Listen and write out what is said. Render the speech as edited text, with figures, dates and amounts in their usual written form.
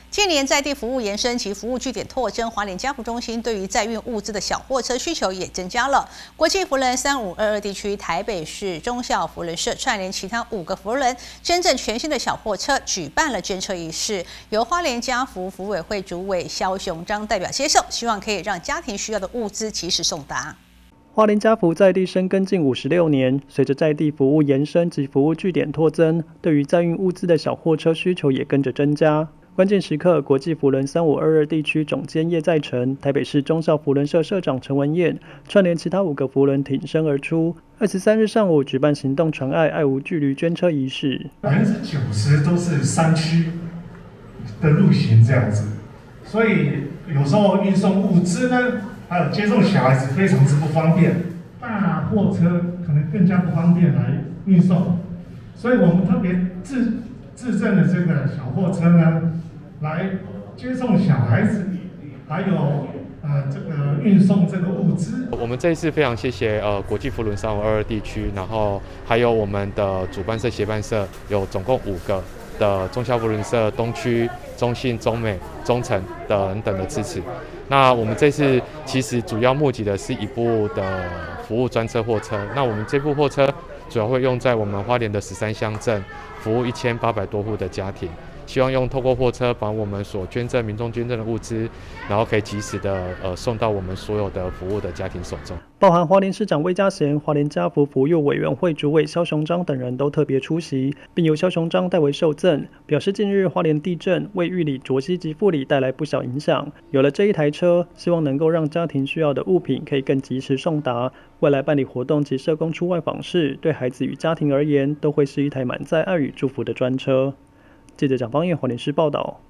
近年在地服务延伸及服务据点拓增，花莲家福中心对于载运物资的小货车需求也增加了。国际扶轮3522地区台北市忠孝扶轮社串联其他5个扶轮，捐赠全新的小货车，举办了捐车仪式，由花莲家福服委会主委萧雄章代表接受，希望可以让家庭需要的物资及时送达。 花莲家福在地深耕近56年，随着在地服务延伸及服务据点拓增，对于载运物资的小货车需求也跟着增加。关键时刻，国际扶轮3522地区总监叶在成、台北市忠孝扶轮社社长陈文燕串联其他5个扶轮挺身而出。23日上午举办行动传爱爱无距离捐车仪式 ，90%都是山区的路行这样子，所以有时候运送物资呢，还有接送小孩子非常之不方便，大货车可能更加不方便来运送，所以我们特别自赠的这个小货车呢，来接送小孩子，还有这个运送这个物资。 我们这一次非常谢谢国际扶轮3522地区，然后还有我们的主办社、协办社，有总共5个的忠孝扶轮社东区、中信、中美、中诚等等的支持。那我们这次其实主要募集的是一部的服务专车货车，那我们这部货车主要会用在我们花莲的13乡镇，服务1800多户的家庭，希望透过货车把我们所民众捐赠的物资，然后可以及时的送到我们所有的服务的家庭手中。 包含花莲市长魏家贤、花莲家福服务委员会主委萧雄章等人都特别出席，并由萧雄章代为受赠，表示近日花莲地震为玉里、卓溪及富里带来不小影响，有了这一台车，希望能够让家庭需要的物品可以更及时送达。未来办理活动及社工出外访视，对孩子与家庭而言，都会是一台满载爱与祝福的专车。记者蒋方燕花莲市报道。